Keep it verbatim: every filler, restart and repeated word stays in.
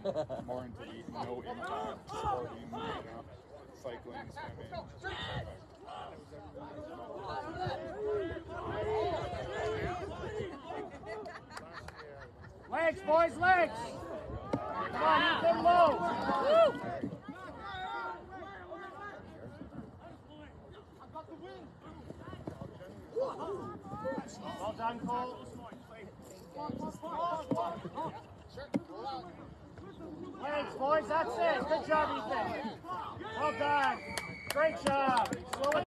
more into the no impact sporting, you know, cycling, swimming. Legs, boys, legs! Come on, hit them low! Woo! Well done, Cole. Legs, boys, that's it. Good job, Ethan. Well done. Great job. Slow it